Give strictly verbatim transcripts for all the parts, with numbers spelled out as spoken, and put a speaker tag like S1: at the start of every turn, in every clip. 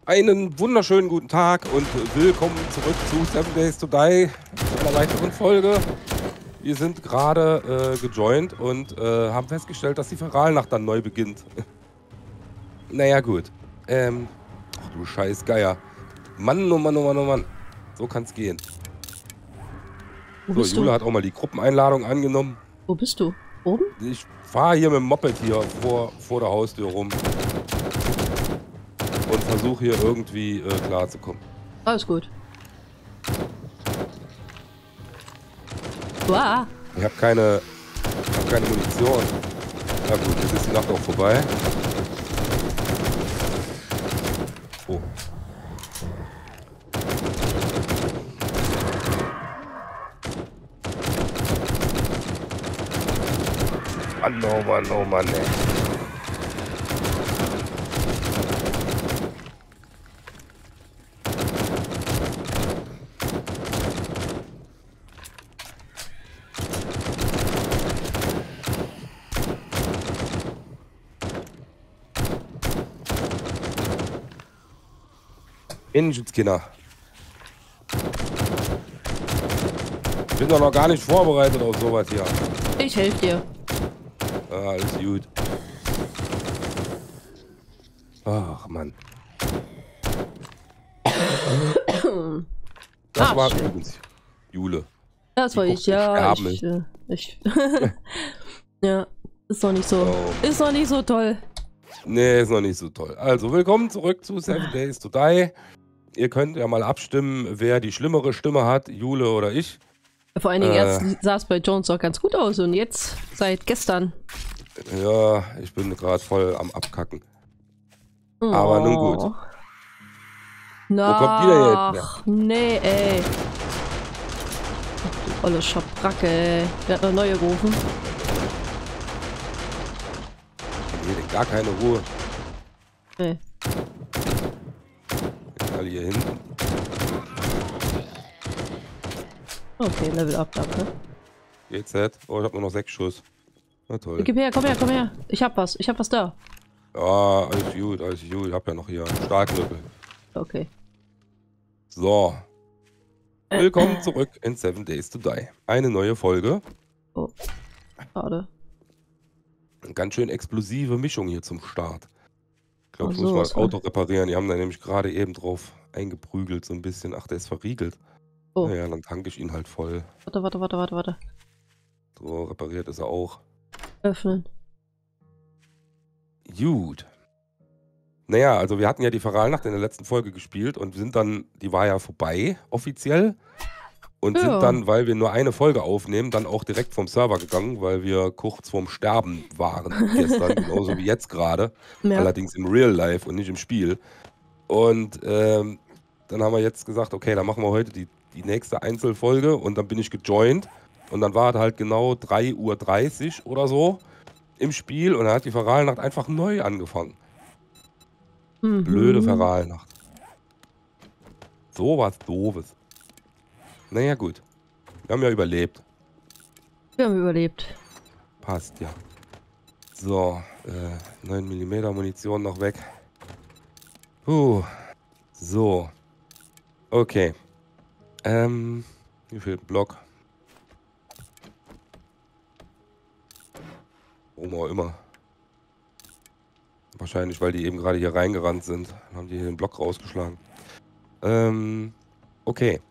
S1: Einen wunderschönen guten Tag und willkommen zurück zu Seven Days to Die, zu einer weiteren Folge. Wir sind gerade äh, gejoint und äh, haben festgestellt, dass die Feralnacht dann neu beginnt. Naja, gut. Ähm, ach du scheiß Geier. Mann, oh Mann, oh Mann, oh Mann. So kann's gehen.
S2: Wo
S1: So,
S2: bist
S1: Jule
S2: du?
S1: hat auch mal die Gruppeneinladung angenommen.
S2: Wo bist du? Oben?
S1: Ich fahre hier mit dem Moped hier vor, vor der Haustür rum und versuche hier irgendwie äh, klarzukommen.
S2: Alles gut. Wow.
S1: Ich habe keine, ich hab keine Munition. Na gut, jetzt ist die Nacht auch vorbei. Oh. Mann, oh Mann, oh Mann, ey. Ingenskinder. Ich bin doch noch gar nicht vorbereitet auf sowas hier.
S2: Ich helfe dir.
S1: Ah, alles gut. Ach, Mann. Das
S2: Ah,
S1: war
S2: schön.
S1: übrigens Jule.
S2: Das war
S1: Die
S2: ich,
S1: kocht
S2: ja.
S1: im
S2: Ich, äh, ich ja, ist noch nicht so.
S1: Oh.
S2: Ist noch nicht so toll.
S1: Nee, ist noch nicht so toll. Also, willkommen zurück zu Seven Days to Die. Ihr könnt ja mal abstimmen, wer die schlimmere Stimme hat, Jule oder ich.
S2: Vor allen Dingen,
S1: Äh.
S2: erst sah es bei Jones doch ganz gut aus und jetzt, seit gestern.
S1: Ja, ich bin gerade voll am Abkacken.
S2: Oh.
S1: Aber nun gut.
S2: Na,
S1: Wo kommt die denn jetzt her?
S2: Ach, nee, ey. Ach, du olle Schabracke, ey. Wer hat noch neue gerufen?
S1: Hier denn gar keine Ruhe.
S2: Nee.
S1: Alle hier hinten.
S2: Okay, Level up, danke.
S1: G Z. Oh, ich hab nur noch sechs Schuss. Na toll.
S2: Gib her, komm her, komm her. Ich hab was, ich hab was da.
S1: Ja, alles gut, alles gut. Ich hab ja noch hier einen Stahlknüppel.
S2: Okay.
S1: So. Willkommen zurück in Seven Days to Die. Eine neue Folge.
S2: Oh. Schade.
S1: Eine ganz schön explosive Mischung hier zum Start. Ich glaube,
S2: Ach
S1: ich muss
S2: so,
S1: mal
S2: was
S1: das
S2: war-
S1: Auto reparieren. Die haben da nämlich gerade eben drauf eingeprügelt, so ein bisschen. Ach, der ist verriegelt.
S2: Oh.
S1: Naja, dann tanke ich ihn halt voll.
S2: Warte, warte, warte, warte, warte.
S1: So, repariert ist er auch.
S2: Öffnen.
S1: Gut. Naja, also wir hatten ja die Feralnacht in der letzten Folge gespielt und sind dann, die war ja vorbei, offiziell. Und
S2: Ja.
S1: sind dann, weil wir nur eine Folge aufnehmen, dann auch direkt vom Server gegangen, weil wir kurz vorm Sterben waren gestern, genauso wie jetzt gerade.
S2: Ja.
S1: Allerdings im Real Life und nicht im Spiel. Und ähm, dann haben wir jetzt gesagt, okay, dann machen wir heute die, die nächste Einzelfolge und dann bin ich gejoint. Und dann war es halt genau drei Uhr dreißig oder so im Spiel und dann hat die Feralnacht einfach neu angefangen.
S2: Mhm.
S1: Blöde Feralnacht. So was Doofes. Naja, gut. Wir haben ja überlebt.
S2: Wir haben überlebt.
S1: Passt, ja. So, äh, neun Millimeter Munition noch weg. Puh. So. Okay. Ähm, wie viel Block? Warum auch immer. Wahrscheinlich, weil die eben gerade hier reingerannt sind. Dann haben die hier den Block rausgeschlagen. Ähm, okay.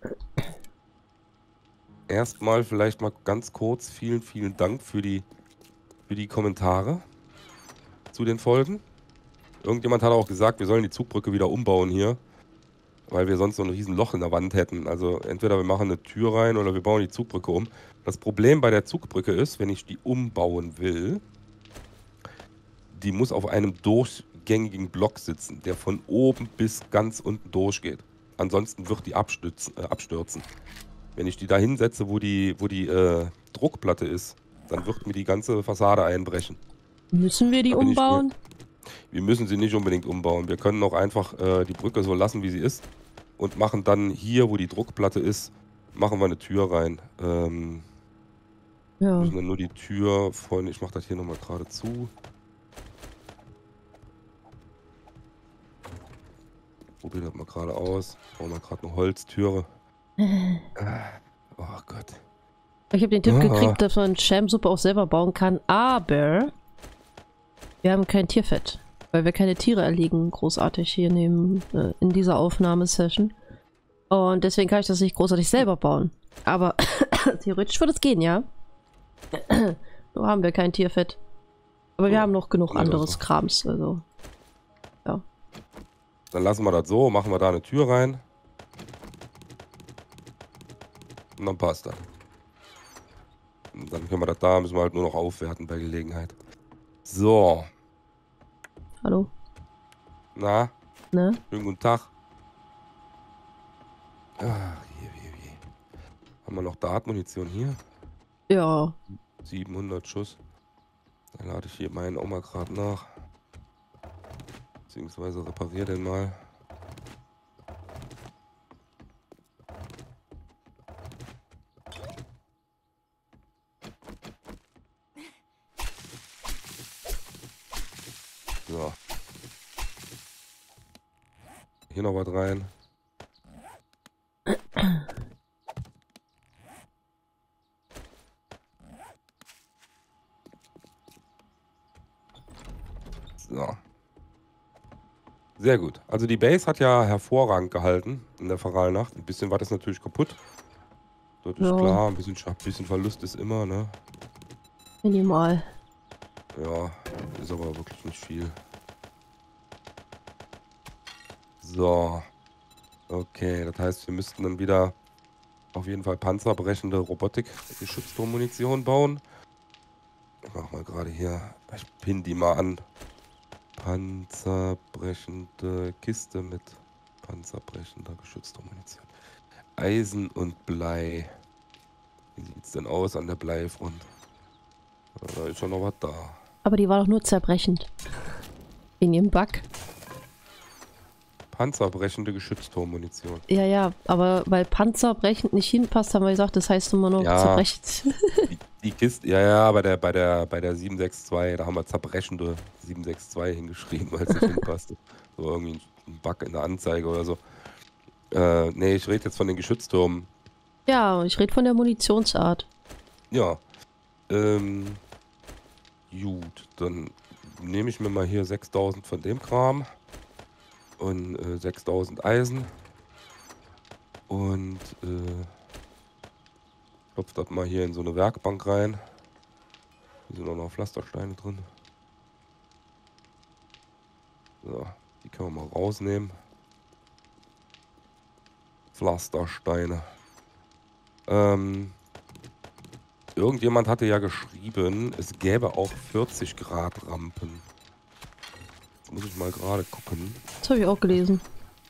S1: Erstmal vielleicht mal ganz kurz vielen, vielen Dank für die, für die Kommentare zu den Folgen. Irgendjemand hat auch gesagt, wir sollen die Zugbrücke wieder umbauen hier, weil wir sonst so ein riesen Loch in der Wand hätten. Also entweder wir machen eine Tür rein oder wir bauen die Zugbrücke um. Das Problem bei der Zugbrücke ist, wenn ich die umbauen will, die muss auf einem durchgängigen Block sitzen, der von oben bis ganz unten durchgeht. Ansonsten wird die abstürzen. Äh, abstürzen. Wenn ich die da hinsetze, wo die, wo die äh, Druckplatte ist, dann wird mir die ganze Fassade einbrechen.
S2: Müssen wir die
S1: Da bin ich mir-
S2: umbauen?
S1: Wir müssen sie nicht unbedingt umbauen. Wir können auch einfach äh, die Brücke so lassen, wie sie ist. Und machen dann hier, wo die Druckplatte ist, machen wir eine Tür rein. Ähm,
S2: Ja.
S1: müssen dann nur die Tür von... Ich mache das hier nochmal gerade zu. Probier das mal gerade aus. Bauen wir gerade eine Holztüre.
S2: Ich
S1: Oh Gott.
S2: habe den Tipp
S1: Ah.
S2: gekriegt, dass man Schamsuppe auch selber bauen kann, aber wir haben kein Tierfett, weil wir keine Tiere erlegen, großartig hier neben, äh, in dieser Aufnahmesession. Und deswegen kann ich das nicht großartig selber bauen. Aber theoretisch würde es gehen, ja. Nur haben wir kein Tierfett. Aber wir
S1: Ja,
S2: haben noch genug
S1: nee,
S2: anderes
S1: also.
S2: Krams, also. Ja.
S1: Dann lassen wir das so, machen wir da eine Tür rein. Und dann passt das. Und dann können wir das da, müssen wir halt nur noch aufwerten bei Gelegenheit. So.
S2: Hallo?
S1: Na,
S2: Ne?
S1: schönen guten Tag. Ach, je, je, je. Haben wir noch Dartmunition hier?
S2: Ja.
S1: siebenhundert Schuss. Dann lade ich hier meinen auch mal gerade nach. Beziehungsweise repariere den mal. So. Hier noch was rein. So. Sehr gut. Also die Base hat ja hervorragend gehalten in der Faralnacht. Ein bisschen war das natürlich kaputt. Das ist
S2: Ja.
S1: klar. Ein bisschen, ein bisschen Verlust ist immer, ne?
S2: Minimal.
S1: Ja, ist aber wirklich nicht viel. So. Okay, das heißt, wir müssten dann wieder auf jeden Fall panzerbrechende Robotik-Geschützturmmunition bauen. Ich mach mal gerade hier, ich pin die mal an. Panzerbrechende Kiste mit panzerbrechender Geschützturmunition. Eisen und Blei. Wie sieht's denn aus an der Bleifront? Da ist schon noch was da.
S2: Aber die war doch nur zerbrechend. In ihrem Bug.
S1: Panzerbrechende Geschützturmmunition.
S2: Ja, ja, aber weil panzerbrechend nicht hinpasst, haben wir gesagt, das heißt immer noch
S1: Ja.
S2: zerbrechend.
S1: Die, die Kiste, ja, ja, bei der, bei der, bei der sieben sechs zwei, da haben wir zerbrechende sieben sechs zwei hingeschrieben, weil es nicht hinpasste. So irgendwie ein Bug in der Anzeige oder so. Äh, nee, ich rede jetzt von den Geschützturmen.
S2: Ja, ich rede von der Munitionsart.
S1: Ja. Ähm. Gut, dann nehme ich mir mal hier sechstausend von dem Kram. Und äh, sechstausend Eisen. Und äh, klopf das mal hier in so eine Werkbank rein. Hier sind auch noch Pflastersteine drin. So, die können wir mal rausnehmen. Pflastersteine. Ähm, irgendjemand hatte ja geschrieben, es gäbe auch vierzig Grad Rampen. Jetzt muss ich mal gerade gucken.
S2: Das habe ich auch gelesen.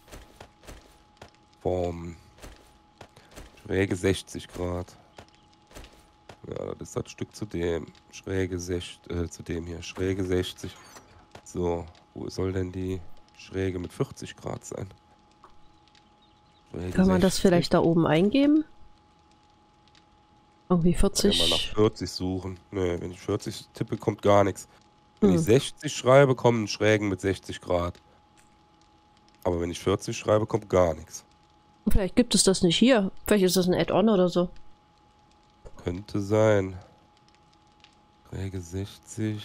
S1: Form. Schräge sechzig Grad. Ja, das ist das Stück zu dem. Schräge sechzig, äh, zu dem hier. Schräge sechzig. So, wo soll denn die Schräge mit vierzig Grad sein? Schräge
S2: Kann man das
S1: sechzig.
S2: vielleicht da oben eingeben? Irgendwie
S1: Kann ja mal nach
S2: vierzig.
S1: vierzig suchen. Ne, wenn ich vierzig tippe, kommt gar nichts. Wenn
S2: Hm.
S1: ich sechzig schreibe, kommen Schrägen mit sechzig Grad. Aber wenn ich vierzig schreibe, kommt gar nichts.
S2: Vielleicht gibt es das nicht hier. Vielleicht ist das ein Add-on oder so.
S1: Könnte sein. Schräge sechzig.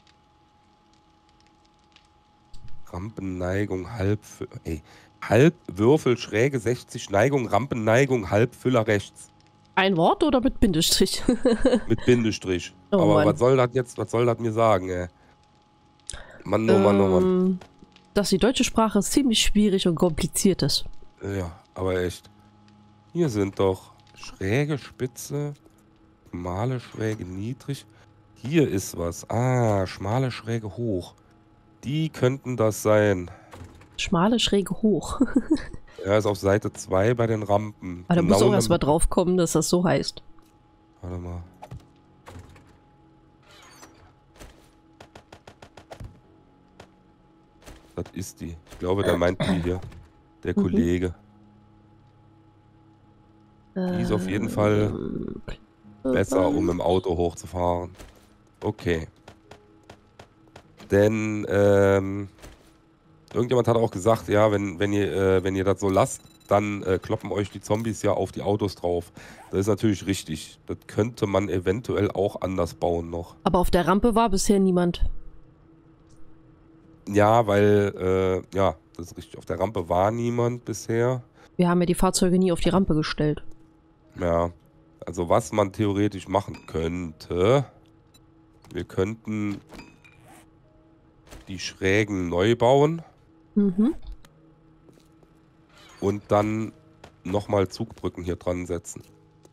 S1: Rampenneigung, halb... Ey, Halbwürfel, Schräge sechzig, Neigung, Rampenneigung, Halbfüller rechts.
S2: Ein Wort oder mit Bindestrich?
S1: Mit Bindestrich.
S2: Oh
S1: Aber
S2: Mann.
S1: was soll das jetzt, was soll das mir sagen, ey? Mann, oh Mann, oh Mann.
S2: Ähm, dass die deutsche Sprache ziemlich schwierig und kompliziert ist.
S1: Ja, aber echt. Hier sind doch schräge Spitze, schmale Schräge niedrig. Hier ist was. Ah, schmale Schräge hoch. Die könnten das sein.
S2: Schmale Schräge hoch.
S1: Er ist auf Seite zwei bei den Rampen.
S2: Aber da muss
S1: Genau
S2: auch erstmal
S1: damit-
S2: drauf kommen, dass das so heißt.
S1: Warte mal. Das ist die. Ich glaube, der meint die hier. Der
S2: Mhm.
S1: Kollege. Die ist auf jeden Fall
S2: Ähm,
S1: besser, um im Auto hochzufahren. Okay. Denn, ähm, Irgendjemand hat auch gesagt, ja, wenn, wenn, ihr, äh, wenn ihr das so lasst, dann äh, kloppen euch die Zombies ja auf die Autos drauf. Das ist natürlich richtig. Das könnte man eventuell auch anders bauen noch.
S2: Aber auf der Rampe war bisher niemand.
S1: Ja, weil, äh, ja, das ist richtig. Auf der Rampe war niemand bisher.
S2: Wir haben ja die Fahrzeuge nie auf die Rampe gestellt.
S1: Ja, also was man theoretisch machen könnte, wir könnten die Schrägen neu bauen.
S2: Mhm.
S1: Und dann nochmal Zugbrücken hier dran setzen.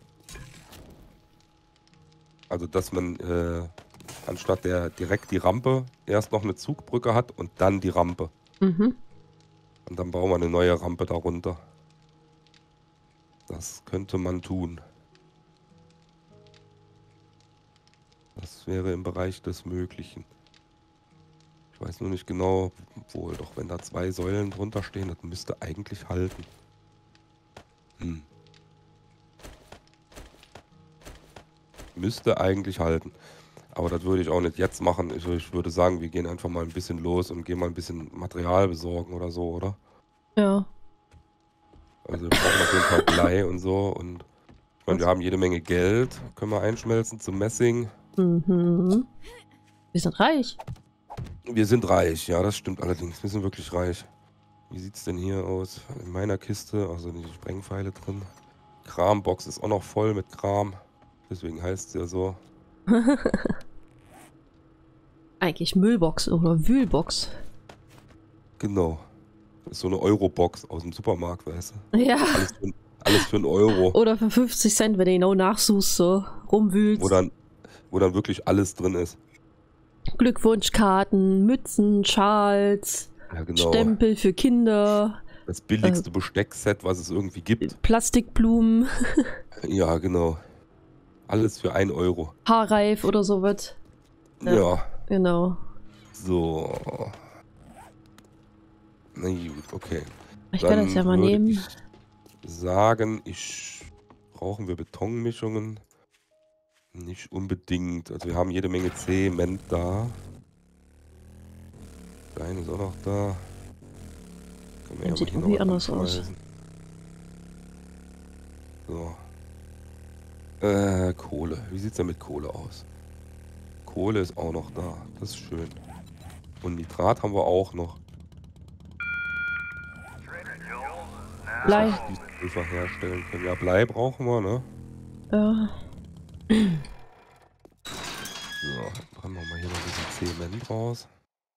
S1: Also dass man äh, anstatt der direkt die Rampe erst noch eine Zugbrücke hat und dann die Rampe.
S2: Mhm.
S1: Und dann bauen wir eine neue Rampe darunter. Das könnte man tun. Das wäre im Bereich des Möglichen. Ich weiß nur nicht genau, wohl doch, wenn da zwei Säulen drunter stehen, das müsste eigentlich halten. Hm. Müsste eigentlich halten. Aber das würde ich auch nicht jetzt machen. Ich, ich würde sagen, wir gehen einfach mal ein bisschen los und gehen mal ein bisschen Material besorgen oder so, oder?
S2: Ja.
S1: Also wir brauchen auf jeden Fall Blei und so. Und ich meine, wir haben jede Menge Geld. Können wir einschmelzen zum Messing.
S2: Mhm. Wir sind reich.
S1: Wir sind reich, ja, das stimmt allerdings. Wir sind wirklich reich. Wie sieht es denn hier aus? In meiner Kiste, also die Sprengpfeile drin. Krambox ist auch noch voll mit Kram. Deswegen heißt es ja so.
S2: Eigentlich Müllbox oder Wühlbox.
S1: Genau. Das ist so eine Eurobox aus dem Supermarkt, weißt du?
S2: Ja.
S1: Alles für, alles für einen Euro.
S2: Oder für fünfzig Cent, wenn du genau nachsuchst, so rumwühlst.
S1: Wo dann, wo dann wirklich alles drin ist.
S2: Glückwunschkarten, Mützen, Schals,
S1: Ja, genau.
S2: Stempel für Kinder.
S1: Das billigste äh, Besteckset, was es irgendwie gibt.
S2: Plastikblumen.
S1: Ja, genau. Alles für einen Euro.
S2: Haarreif oder sowas.
S1: Ja. ja.
S2: Genau.
S1: So. Na gut, okay.
S2: Ich
S1: Dann
S2: kann das ja mal nehmen.
S1: Ich sagen, ich brauchen wir Betonmischungen? Nicht unbedingt. Also wir haben jede Menge Zement da. Stein ist auch noch da.
S2: Der sieht irgendwie anders aus.
S1: So. Äh, Kohle. Wie sieht's denn mit Kohle aus? Kohle ist auch noch da. Das ist schön. Und Nitrat haben wir auch noch.
S2: Blei.
S1: Die herstellen können. Ja, Blei brauchen wir, ne?
S2: Ja.
S1: So, dann machen wir hier noch ein bisschen Zement raus.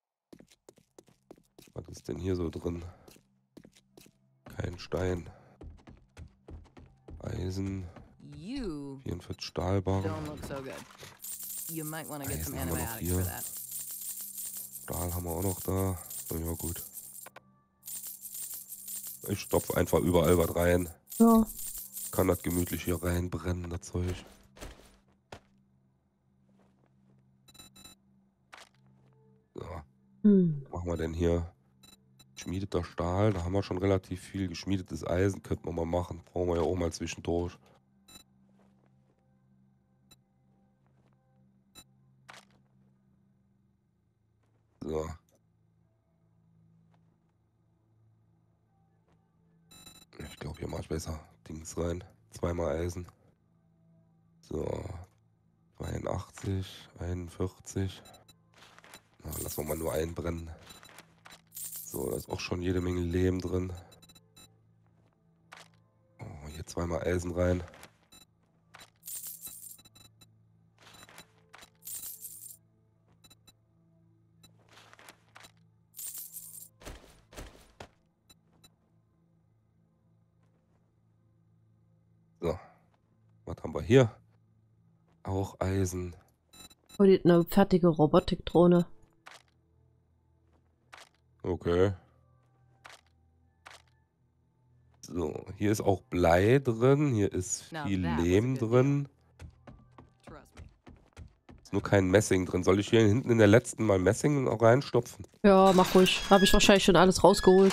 S1: Was ist denn hier so drin? Kein Stein. Eisen. vierundvierzig Stahlbarren. Eisen haben wir noch hier. Stahl haben wir auch noch da. Oh, ja, gut. Ich stopfe einfach überall was rein.
S2: Ja.
S1: Kann das gemütlich hier reinbrennen, das Zeug. So.
S2: Hm.
S1: Was machen wir denn hier? Geschmiedeter Stahl, da haben wir schon relativ viel. Geschmiedetes Eisen könnte man mal machen. Brauchen wir ja auch mal zwischendurch. So. Ich glaube, hier mache ich besser Dings rein. Zweimal Eisen. So. zweiundachtzig, einundvierzig. Na, lassen wir mal nur einbrennen. So, da ist auch schon jede Menge Lehm drin. Oh, hier zweimal Eisen rein. So, was haben wir hier? Auch Eisen.
S2: Oh, die, eine fertige Robotikdrohne.
S1: Okay. So, hier ist auch Blei drin, hier ist viel Lehm drin. Ist nur kein Messing drin. Soll ich hier hinten in der letzten mal Messing reinstopfen?
S2: Ja, mach ruhig. Habe ich wahrscheinlich schon alles rausgeholt.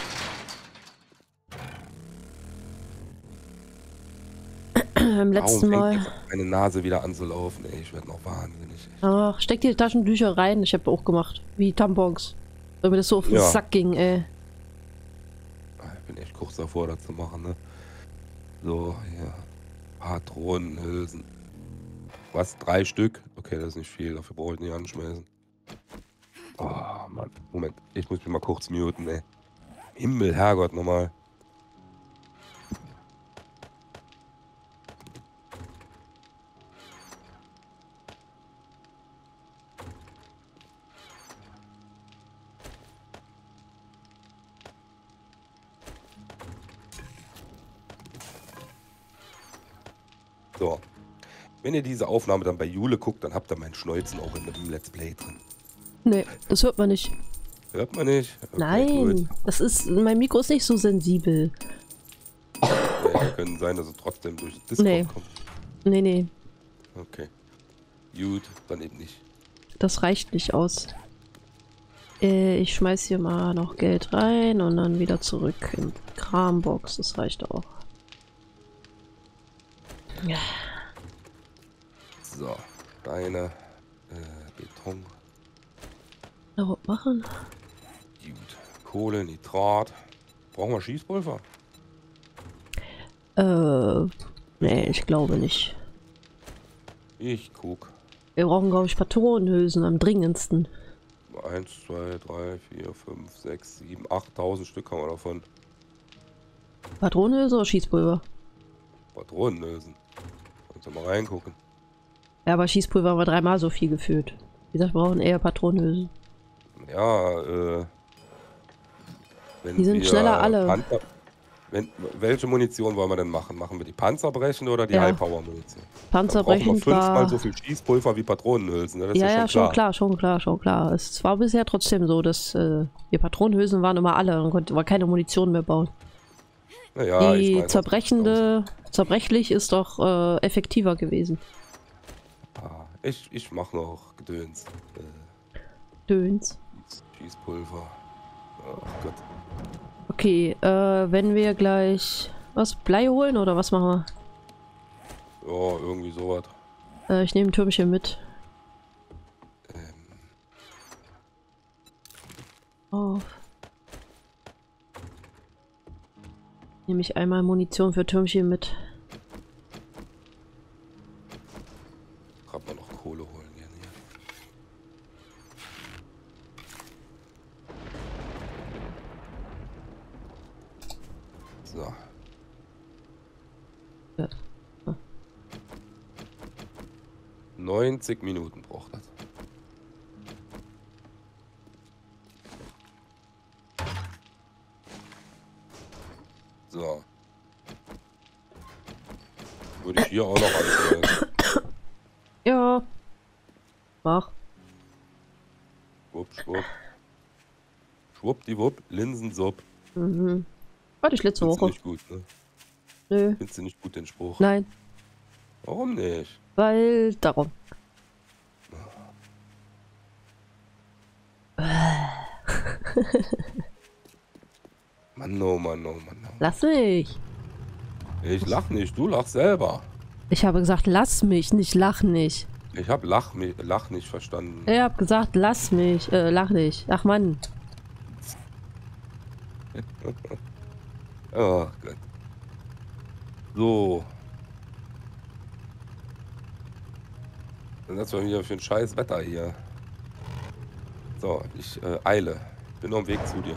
S2: Beim letzten
S1: Warum
S2: Mal.
S1: fängt jetzt meine Nase wieder an zu laufen? Ey, ich werde noch wahnsinnig.
S2: Ach, steck die Taschentücher rein. Ich habe auch gemacht. Wie Tampons. Weil mir das so auf den
S1: Ja.
S2: Sack ging, ey.
S1: Ich bin echt kurz davor, das zu machen, ne? So, hier. Patronenhülsen. Was? Drei Stück? Okay, das ist nicht viel. Dafür brauche ich nicht anschmeißen. Oh, Mann. Moment. Ich muss mich mal kurz muten, ey. Himmel, Herrgott, nochmal. So. Wenn ihr diese Aufnahme dann bei Jule guckt, dann habt ihr meinen Schnäuzen auch in dem Let's Play drin.
S2: Nee, das hört man nicht.
S1: Hört man nicht? Okay,
S2: Nein,
S1: gut.
S2: das ist, mein Mikro ist nicht so sensibel.
S1: Ja, können sein, dass es trotzdem durch das Discord
S2: Nee.
S1: kommt.
S2: Nee, nee,
S1: Okay. Gut, dann eben nicht.
S2: das reicht nicht aus. Äh, ich schmeiß hier mal noch Geld rein und dann wieder zurück in die Krambox. Das reicht auch. Ja.
S1: So, Steine, äh, Beton,
S2: Na, was machen?
S1: gut. Kohle, Nitrat. Brauchen wir Schießpulver?
S2: Äh, nee, ich glaube nicht.
S1: Ich guck.
S2: Wir brauchen, glaube ich, Patronenhülsen am dringendsten.
S1: Eins, zwei, drei, vier, fünf, sechs, sieben, achttausend Stück haben wir davon.
S2: Patronenhülse oder Schießpulver?
S1: Patronenhülsen. Kannst du mal reingucken.
S2: Ja, aber Schießpulver haben wir dreimal so viel gefühlt. Wie gesagt, wir brauchen eher Patronenhülsen.
S1: Ja, äh. Wenn
S2: Die sind
S1: wir
S2: schneller alle.
S1: Panzer, wenn, welche Munition wollen wir denn machen? Machen wir die Panzerbrechende oder die
S2: Ja.
S1: High-Power-Munition?
S2: Panzerbrechend
S1: Dann brauchen wir fünfmal
S2: war...
S1: so viel Schießpulver wie Patronenhülsen. Ne? Das ist
S2: Ja,
S1: ja,
S2: ja,
S1: schon
S2: schon
S1: klar.
S2: klar, schon klar, schon klar. Es war bisher trotzdem so, dass äh, die Patronenhülsen waren immer alle. Man konnte aber keine Munition mehr bauen.
S1: Naja, ich
S2: Die
S1: mein,
S2: zerbrechende, zerbrechlich ist doch äh, effektiver gewesen.
S1: Ah, ich, ich mach noch Gedöns. Äh,
S2: Döns.
S1: Schießpulver. Oh Gott.
S2: Okay, äh, wenn wir gleich was Blei holen oder was machen
S1: Ja, irgendwie sowas.
S2: wir? Äh, ich nehme ein Türmchen mit.
S1: Ähm,
S2: Auf. Nehme ich einmal Munition für Türmchen mit.
S1: grad mal noch Kohle holen gerne hier. So.
S2: Ja.
S1: neunzig Minuten braucht das. So. Würde ich hier auch noch anstellen.
S2: Ja. Mach.
S1: Schwupp, schwupp. Schwuppdiwupp, Linsensupp.
S2: Mhm. Hatte ich letzte
S1: Findest du
S2: Woche.
S1: nicht gut, ne?
S2: Nö.
S1: Findest du nicht gut den Spruch?
S2: Nein.
S1: Warum nicht?
S2: Weil darum.
S1: Mann, oh Mann, oh Mann, oh.
S2: Lass mich.
S1: Ich lach nicht, du lachst selber.
S2: Ich habe gesagt, lass mich, nicht lach nicht.
S1: Ich hab Lach, mi- Lach nicht verstanden.
S2: Ich habe gesagt, lass mich. Äh, lach nicht. Ach Mann.
S1: Oh Gott. So. Dann ist mal wieder für ein scheiß Wetter hier. So, ich äh, eile. Bin auf dem Weg zu dir.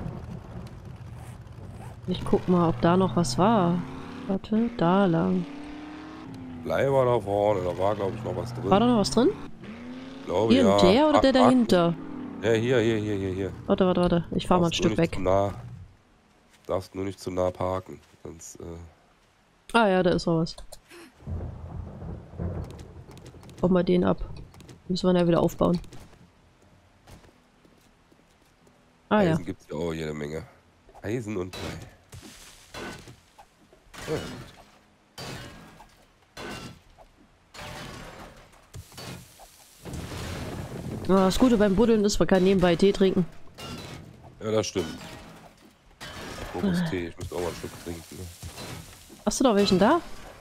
S2: Ich guck mal, ob da noch was war. Warte, da lang.
S1: Blei war da vorne, da war glaube ich noch was drin.
S2: War da noch was drin?
S1: Glaube,
S2: Hier,
S1: ja.
S2: der oder
S1: Ah,
S2: der
S1: ah,
S2: dahinter?
S1: Ja, hier, hier, hier, hier, hier.
S2: Warte, warte, warte. Ich fahr mal ein
S1: Darfst nur
S2: Stück
S1: nicht
S2: weg.
S1: Zu nah, darfst nur nicht zu nah parken. Sonst, äh,
S2: Ah ja, da ist noch was. Bauen wir den ab. Müssen wir ihn ja wieder aufbauen. Ah ja.
S1: Eisen gibt's ja auch jede Menge. Eisen und Blei. Ja, gut.
S2: Ja, das Gute beim Buddeln ist, man kann nebenbei Tee trinken.
S1: Ja, das stimmt. Apropos Tee, ich müsste auch mal einen Schluck trinken. Ne?
S2: Hast du noch welchen da?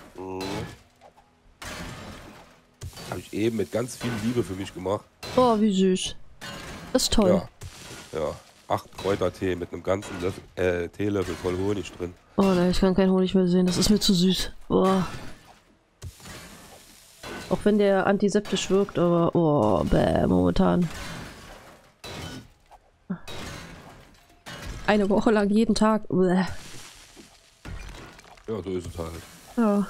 S1: Habe ich eben mit ganz viel Liebe für mich gemacht.
S2: Oh, wie süß. Das ist toll.
S1: Ja. Ja. acht Kräutertee mit einem ganzen Löffel, äh, Teelöffel voll Honig drin.
S2: Oh nein, ich kann keinen Honig mehr sehen. Das ist mir zu süß. Boah. Auch wenn der antiseptisch wirkt, aber oh, bäh, momentan. Eine Woche lang jeden Tag. Bäh.
S1: Ja, so ist es halt.
S2: Ja.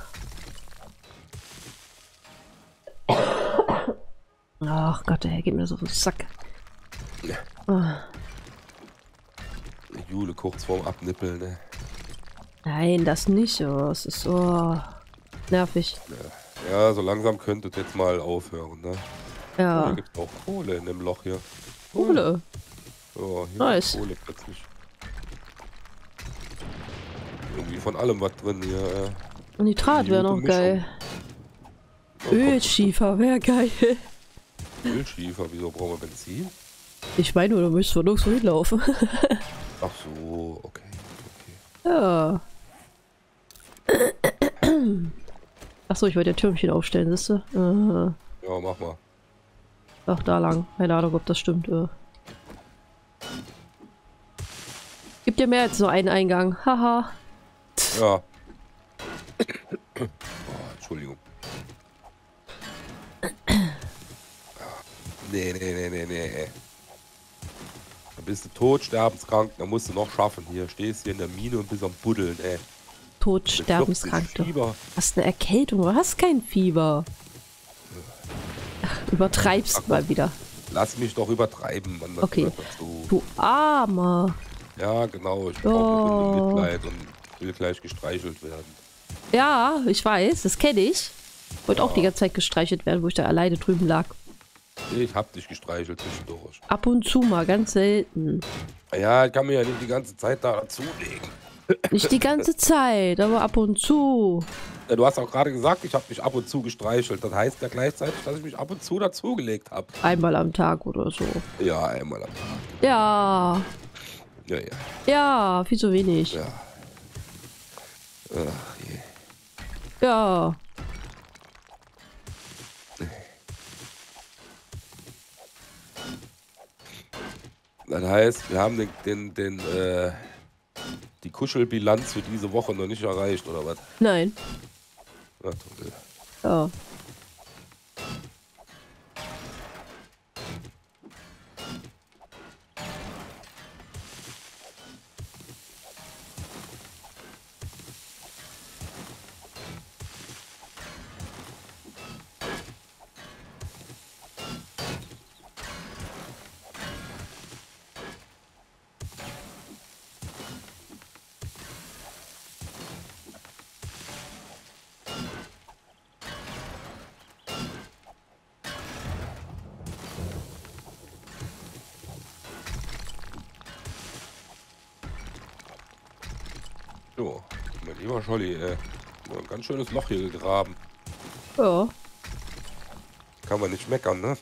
S2: Ach Gott, ey, geht mir so auf den Sack.
S1: Ja.
S2: Ah.
S1: Jule kurz vorm Abnippeln, ne?
S2: Nein, das nicht. Oh, es ist so nervig.
S1: Ja, so langsam könnte es jetzt mal aufhören, ne?
S2: Ja.
S1: Oh, hier gibt's auch Kohle in dem Loch hier.
S2: Kohle.
S1: Ja, hier
S2: Nice.
S1: ist Kohle plötzlich. Irgendwie von allem was drin hier. Äh.
S2: Nitrat wäre noch
S1: Gute
S2: geil.
S1: Mischung. Ja,
S2: Ölschiefer wäre geil.
S1: Ölschiefer, wieso brauchen wir Benzin?
S2: Ich meine, du müsstest von nirgendwo hinlaufen.
S1: Ach so, okay. okay.
S2: Ja. Achso, ich wollte ja Türmchen aufstellen, siehst du? Äh,
S1: Ja, mach mal.
S2: ach, da lang. Keine Ahnung, ob das stimmt. Äh. Gibt ja mehr als nur einen Eingang. Haha.
S1: Ja. Oh, Entschuldigung. Nee, nee, nee, nee, nee. Da bist du tot, sterbenskrank, da musst du noch schaffen. Hier stehst hier in der Mine und bist am Buddeln, ey.
S2: Tot, sterbenskrank. Du
S1: Fieber.
S2: hast eine Erkältung, du hast kein Fieber. Ach, übertreibst
S1: Ach,
S2: mal wieder.
S1: Lass mich doch übertreiben, Mann. Das
S2: Okay.
S1: gehört dazu.
S2: Du Armer.
S1: Ja, genau. Ich brauche
S2: Oh.
S1: eine Runde Mitleid und will gleich gestreichelt werden.
S2: Ja, ich weiß, das kenne ich. Wollte auch die ganze Zeit gestreichelt werden, wo ich da alleine drüben lag.
S1: Ich hab dich gestreichelt zwischendurch.
S2: Ab und zu mal, ganz selten.
S1: Ja, ich kann mir ja nicht die ganze Zeit da dazulegen.
S2: Nicht die ganze Zeit, aber ab und zu.
S1: Ja, du hast auch gerade gesagt, ich habe mich ab und zu gestreichelt. Das heißt ja gleichzeitig, dass ich mich ab und zu dazugelegt habe.
S2: Einmal am Tag oder so.
S1: Ja, einmal am Tag.
S2: Ja,
S1: Ja, ja.
S2: ja, viel zu wenig.
S1: Ja. Ach je.
S2: Ja.
S1: Das heißt, wir haben den, den, den äh, die Kuschelbilanz für diese Woche noch nicht erreicht, oder was?
S2: Nein.
S1: Na toll.
S2: Ja.
S1: So, mein lieber Scholli, äh, ein ganz schönes Loch hier gegraben.
S2: Ja.
S1: Kann man nicht meckern, ne?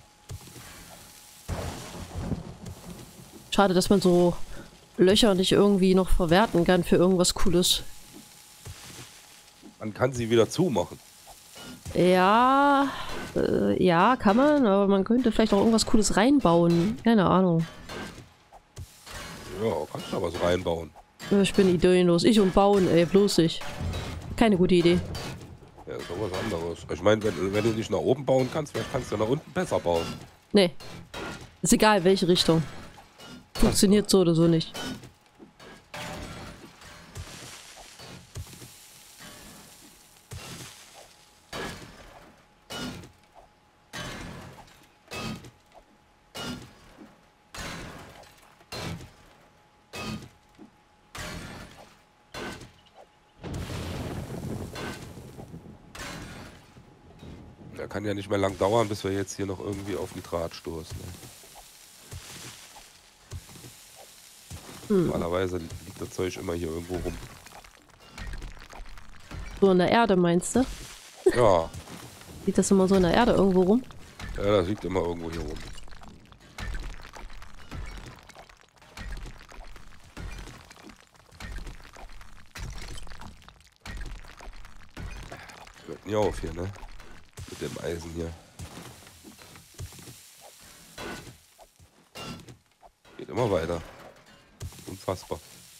S2: Schade, dass man so Löcher nicht irgendwie noch verwerten kann für irgendwas Cooles.
S1: Man kann sie wieder zumachen.
S2: Ja, äh, ja, kann man, aber man könnte vielleicht auch irgendwas Cooles reinbauen. Keine Ahnung.
S1: Ja, kannst da was reinbauen.
S2: Ich bin ideenlos. Ich und bauen, ey, bloß ich. Keine gute Idee.
S1: Ja, ist doch was anderes. Ich meine, wenn, wenn du nicht nach oben bauen kannst, vielleicht kannst du nach unten besser bauen.
S2: Nee. Ist egal, welche Richtung. Funktioniert so oder so nicht.
S1: Ja, kann ja nicht mehr lang dauern, bis wir jetzt hier noch irgendwie auf Nitrat stoßen. Ne?
S2: Hm.
S1: Normalerweise liegt das Zeug immer hier irgendwo rum.
S2: So in der Erde, meinst du?
S1: Ja,
S2: Liegt das immer so in der Erde irgendwo rum?
S1: ja, das liegt immer irgendwo hier rum. Hört nie auf hier, ne? Mit dem Eisen hier. Geht immer weiter. Unfassbar.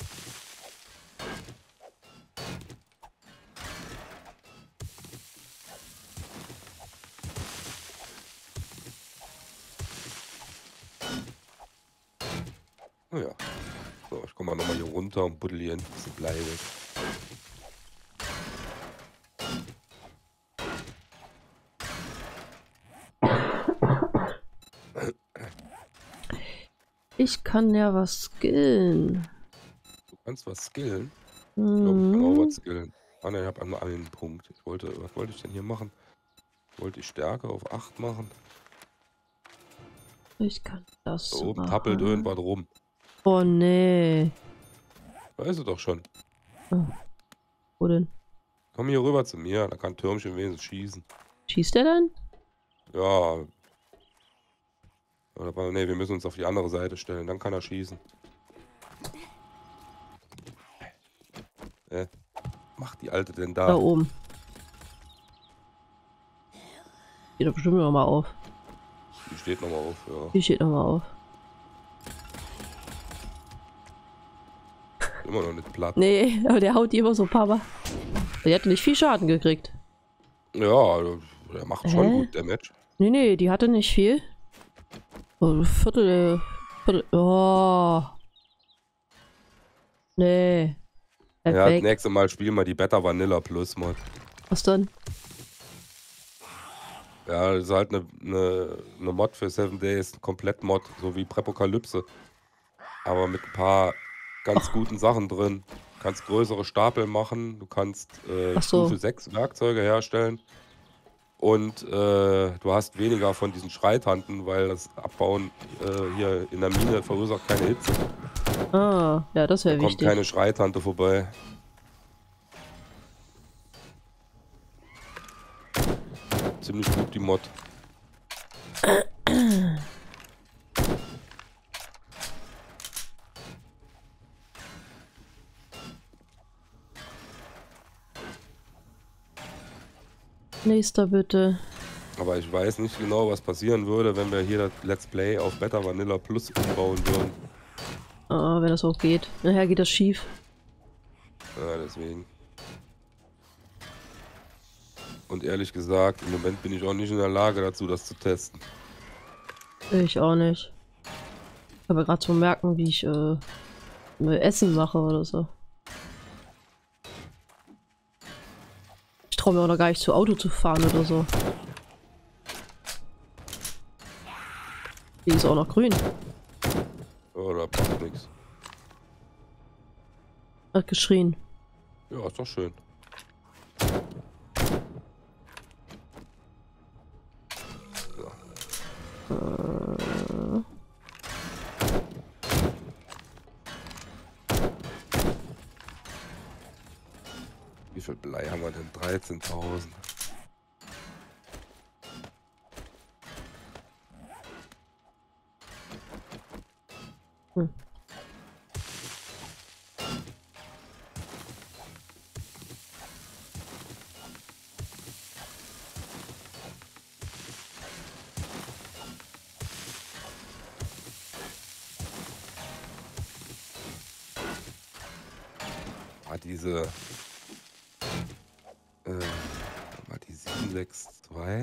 S1: Oh ja. So, ich komme mal nochmal hier runter und buddel hier ein bisschen Blei weg.
S2: Ich kann ja was skillen.
S1: Du kannst was skillen? Ich glaube, ich kann auch
S2: Hm.
S1: was skillen. Ah ne, ich habe einen Punkt. Ich wollte, was wollte ich denn hier machen? Wollte ich Stärke auf acht machen?
S2: Ich kann das
S1: Da oben tappelt
S2: machen.
S1: irgendwas rum.
S2: Oh nee.
S1: Da ist sie doch schon.
S2: Oh, wo denn?
S1: Komm hier rüber zu mir, da kann Türmchen wenigstens schießen.
S2: Schießt der dann?
S1: Ja. Oder, nee, wir müssen uns auf die andere Seite stellen, dann kann er schießen. Äh, macht die Alte denn da?
S2: Da oben. Steht doch bestimmt noch mal auf.
S1: Die steht nochmal auf, ja.
S2: Die steht noch mal auf.
S1: Immer noch nicht platt.
S2: Nee, aber der haut die immer so ein paar Mal. Die hat nicht viel Schaden gekriegt.
S1: Ja, der macht schon
S2: Hä?
S1: gut Damage.
S2: Nee, nee, die hatte nicht viel. Oh, Viertel, Viertel. Oh. Nee. Bleib
S1: Ja, das
S2: weg.
S1: nächste Mal spielen wir die Beta Vanilla Plus Mod.
S2: Was dann?
S1: Ja, das ist halt eine, eine, eine Mod für Seven Days, ein Komplett-Mod, so wie Prepokalypse. Aber mit ein paar ganz guten Sachen drin. Du kannst größere Stapel machen, du kannst äh,
S2: Ach so.
S1: Stufe sechs Werkzeuge herstellen. Und äh, du hast weniger von diesen Schreitanten, weil das Abbauen äh, hier in der Mine verursacht keine Hitze.
S2: Ah, ja, das
S1: Da
S2: wäre
S1: kommt
S2: wichtig.
S1: keine Schreitante vorbei. Ziemlich gut die Mod.
S2: Nächster bitte.
S1: Aber ich weiß nicht genau, was passieren würde, wenn wir hier das Let's Play auf Beta Vanilla Plus umbauen würden.
S2: Ah, wenn das auch geht. Nachher geht das schief.
S1: Ja, deswegen. Und ehrlich gesagt, im Moment bin ich auch nicht in der Lage dazu, das zu testen.
S2: Ich auch nicht. Ich habe gerade zu merken, wie ich äh, Essen mache oder so. Ich traue mir auch noch gar nicht zu Auto zu fahren oder so. Die ist auch noch grün.
S1: Ja, da passt nichts.
S2: Hat geschrien.
S1: Ja, ist doch schön. So.
S2: Äh,
S1: Wie viel Blei haben wir denn? dreizehntausend.
S2: hm.
S1: War diese äh, war die sieben sechs zwei.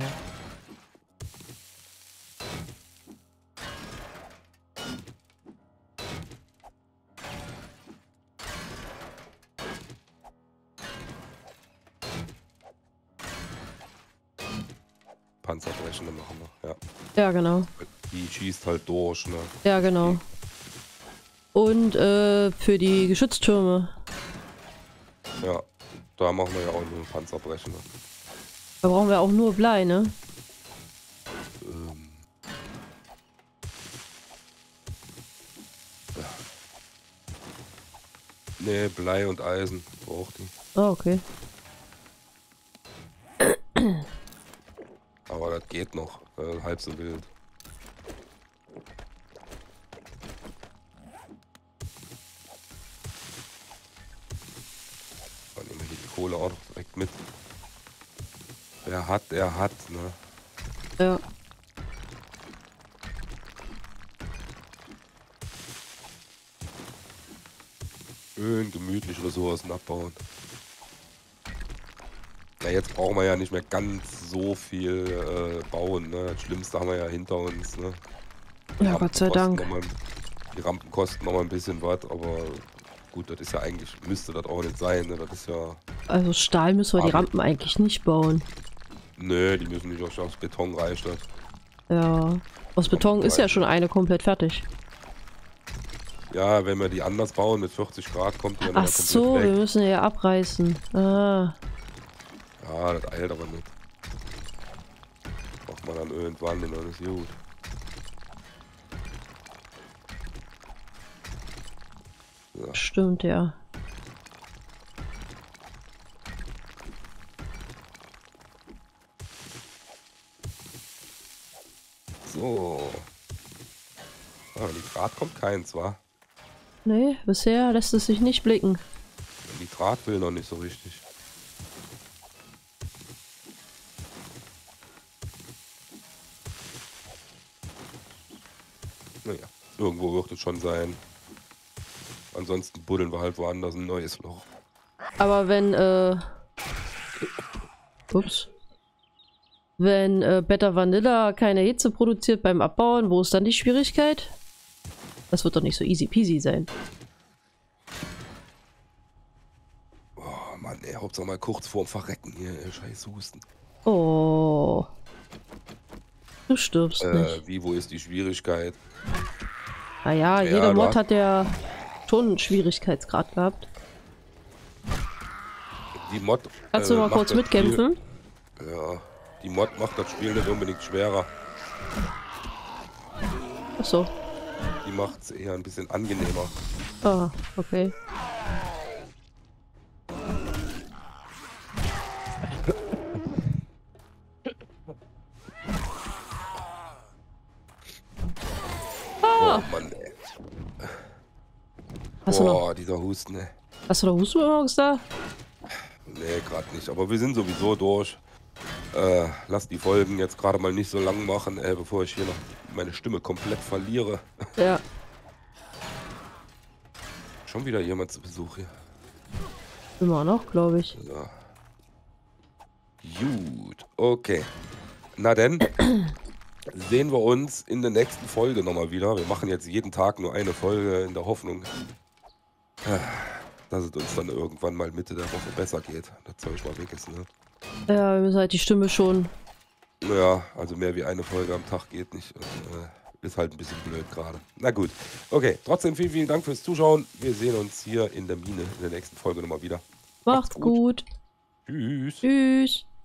S1: Panzerbrechende machen wir, ja.
S2: Ja, genau.
S1: Die schießt halt durch, ne?
S2: Ja, genau. Und äh, für die Geschütztürme.
S1: Ja, da machen wir ja auch nur Panzerbrechende.
S2: Da brauchen wir auch nur Blei, ne?
S1: Ähm. Ja. Nee, Blei und Eisen braucht die.
S2: Ah, okay.
S1: Aber das geht noch. Äh, halb so wild. Dann nehmen wir hier die Kohle auch noch direkt mit. Wer hat, der hat, ne?
S2: Ja.
S1: schön gemütlich Ressourcen abbauen. Na, jetzt brauchen wir ja nicht mehr ganz so viel äh, bauen, ne? Das Schlimmste haben wir ja hinter uns, ne? Die
S2: Ja,
S1: Rampen
S2: Gott sei
S1: kosten
S2: Dank.
S1: noch mal, die Rampen kosten noch mal ein bisschen was, aber gut, das ist ja eigentlich, müsste das auch nicht sein, ne? Das ist ja...
S2: Also Stahl müssen wir die
S1: Aber-
S2: Rampen eigentlich nicht bauen.
S1: Nö, die müssen nicht aufs aufs Beton reicht das.
S2: Ja. Aus Beton ist ja schon eine komplett fertig.
S1: Ja, wenn wir die anders bauen mit vierzig Grad, kommt die ja
S2: Ach
S1: nochmal komplett
S2: so, wir
S1: weg.
S2: müssen ja abreißen. Ah.
S1: Ja, das eilt aber nicht. Macht man dann irgendwann, dann ist gut. Ja.
S2: Stimmt, ja.
S1: So. Ah, Nitrat kommt keins, wa?
S2: Nee, bisher lässt es sich nicht blicken.
S1: Nitrat will noch nicht so richtig. Naja, irgendwo wird es schon sein. Ansonsten buddeln wir halt woanders ein neues Loch.
S2: Aber wenn, äh... Ups. Wenn äh, Beta Vanilla keine Hitze produziert beim Abbauen, wo ist dann die Schwierigkeit? Das wird doch nicht so easy peasy sein.
S1: Oh Mann, ey, Hauptsache mal kurz vorm Verrecken hier, ey, scheiß Husten.
S2: Oh. Du stirbst nicht.
S1: Äh, wie, wo ist die Schwierigkeit?
S2: Naja,
S1: ja,
S2: jeder
S1: du
S2: Mod
S1: hast-
S2: hat ja schon einen Schwierigkeitsgrad gehabt.
S1: Die Mod.
S2: Kannst du
S1: äh,
S2: mal
S1: macht
S2: kurz
S1: das
S2: mitkämpfen?
S1: Spiel, ja, die Mod macht das Spiel nicht unbedingt schwerer.
S2: Achso.
S1: Die macht es eher ein bisschen angenehmer.
S2: Ah, okay.
S1: Oh Mann, ey.
S2: Hast du noch,
S1: Boah, dieser Husten, ey.
S2: hast du noch Hustenbonbons da?
S1: Nee, gerade nicht. Aber wir sind sowieso durch. Äh, lass die Folgen jetzt gerade mal nicht so lang machen, ey, bevor ich hier noch meine Stimme komplett verliere.
S2: Ja.
S1: Schon wieder jemand zu Besuch hier.
S2: Immer noch, glaube ich.
S1: So. Gut, okay. Na denn, sehen wir uns in der nächsten Folge nochmal wieder. Wir machen jetzt jeden Tag nur eine Folge in der Hoffnung, äh, dass es uns dann irgendwann mal Mitte der Woche besser geht. Das Zeug mal weg ist, ne?
S2: Ja, wir müssen halt die Stimme schon.
S1: Ja, also mehr wie eine Folge am Tag geht nicht. Und, äh, ist halt ein bisschen blöd gerade. Na gut. Okay, trotzdem vielen, vielen Dank fürs Zuschauen. Wir sehen uns hier in der Mine in der nächsten Folge nochmal wieder.
S2: Macht's gut.
S1: Tschüss.
S2: Tschüss.